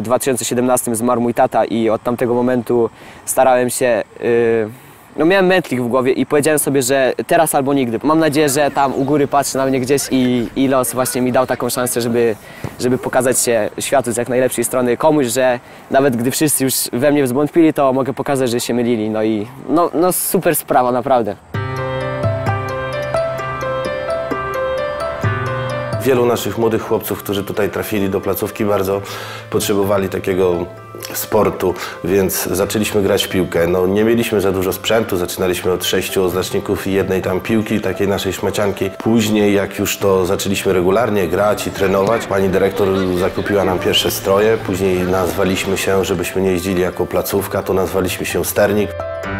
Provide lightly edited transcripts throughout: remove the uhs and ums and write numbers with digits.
2017 zmarł mój tata i od tamtego momentu starałem się, no miałem mętlik w głowie i powiedziałem sobie, że teraz albo nigdy. Mam nadzieję, że tam u góry patrzy na mnie gdzieś i los właśnie mi dał taką szansę, żeby pokazać się światu z jak najlepszej strony komuś, że nawet gdy wszyscy już we mnie wzwątpili, to mogę pokazać, że się mylili. No i no super sprawa, naprawdę. Wielu naszych młodych chłopców, którzy tutaj trafili do placówki, bardzo potrzebowali takiego sportu, więc zaczęliśmy grać w piłkę. No, nie mieliśmy za dużo sprzętu, zaczynaliśmy od 6 oznaczników i jednej tam piłki, takiej naszej szmacianki. Później, jak już to zaczęliśmy regularnie grać i trenować, pani dyrektor zakupiła nam pierwsze stroje, później nazwaliśmy się, żebyśmy nie jeździli jako placówka, to nazwaliśmy się Sternik.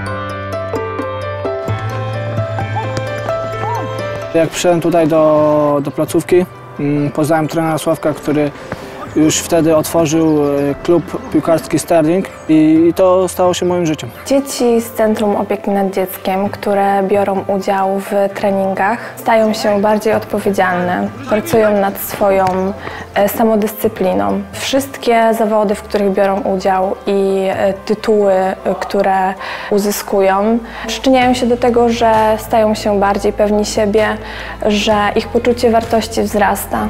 Jak przyszedłem tutaj do placówki, poznałem trenera Sławka, który już wtedy otworzył klub piłkarski Sterling i to stało się moim życiem. Dzieci z Centrum Opieki nad Dzieckiem, które biorą udział w treningach, stają się bardziej odpowiedzialne, pracują nad swoją samodyscypliną. Wszystkie zawody, w których biorą udział i tytuły, które uzyskują, przyczyniają się do tego, że stają się bardziej pewni siebie, że ich poczucie wartości wzrasta.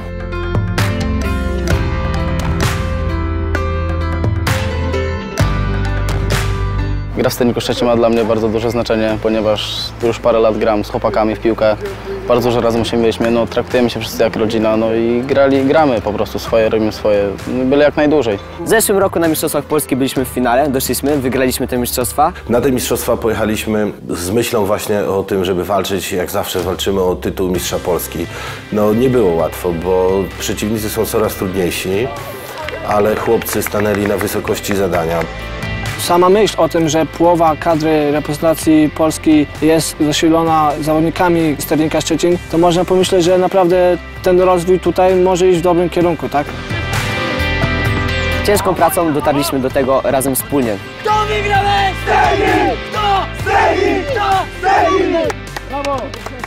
Gra w Sterniku Szczecin ma dla mnie bardzo duże znaczenie, ponieważ już parę lat gram z chłopakami w piłkę. Bardzo dużo razem się mieliśmy, no, traktujemy się wszyscy jak rodzina, no i gramy po prostu swoje, robimy swoje, byle jak najdłużej. W zeszłym roku na Mistrzostwach Polski byliśmy w finale, doszliśmy, wygraliśmy te mistrzostwa. Na te mistrzostwa pojechaliśmy z myślą właśnie o tym, żeby walczyć, jak zawsze walczymy o tytuł mistrza Polski. No nie było łatwo, bo przeciwnicy są coraz trudniejsi, ale chłopcy stanęli na wysokości zadania. Sama myśl o tym, że połowa kadry reprezentacji Polski jest zasilona zawodnikami Sterlinga Szczecin, to można pomyśleć, że naprawdę ten rozwój tutaj może iść w dobrym kierunku, tak? Ciężką pracą dotarliśmy do tego razem wspólnie. Kto wygrał? Sterling! Kto? Sterling! Kto? Sterling! Brawo!